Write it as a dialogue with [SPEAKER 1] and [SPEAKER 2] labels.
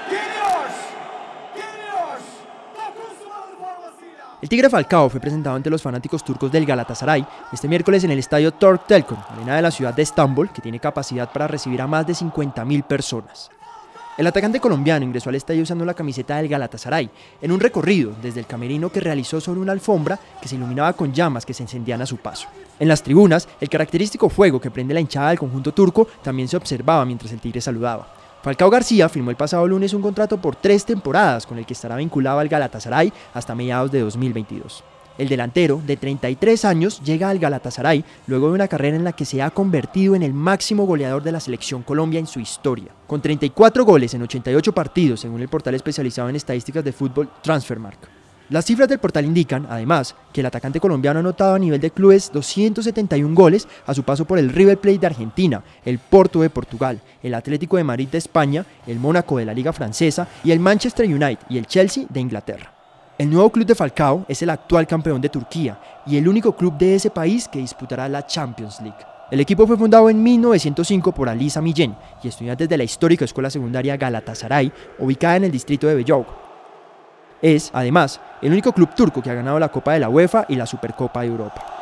[SPEAKER 1] El Tigre Falcao fue presentado ante los fanáticos turcos del Galatasaray este miércoles en el estadio Turk Telkom, arena de la ciudad de Estambul, que tiene capacidad para recibir a más de 50.000 personas. El atacante colombiano ingresó al estadio usando la camiseta del Galatasaray, en un recorrido desde el camerino que realizó sobre una alfombra que se iluminaba con llamas que se encendían a su paso. En las tribunas, el característico fuego que prende la hinchada del conjunto turco también se observaba mientras el Tigre saludaba. Falcao García firmó el pasado lunes un contrato por 3 temporadas con el que estará vinculado al Galatasaray hasta mediados de 2022. El delantero, de 33 años, llega al Galatasaray luego de una carrera en la que se ha convertido en el máximo goleador de la selección Colombia en su historia, con 34 goles en 88 partidos, según el portal especializado en estadísticas de fútbol Transfermarkt. Las cifras del portal indican, además, que el atacante colombiano ha anotado a nivel de clubes 271 goles a su paso por el River Plate de Argentina, el Porto de Portugal, el Atlético de Madrid de España, el Mónaco de la Liga Francesa y el Manchester United y el Chelsea de Inglaterra. El nuevo club de Falcao es el actual campeón de Turquía y el único club de ese país que disputará la Champions League. El equipo fue fundado en 1905 por Ali Sami Yen y estudiantes de la histórica escuela secundaria Galatasaray, ubicada en el distrito de Beyoğlu. Es, además, el único club turco que ha ganado la Copa de la UEFA y la Supercopa de Europa.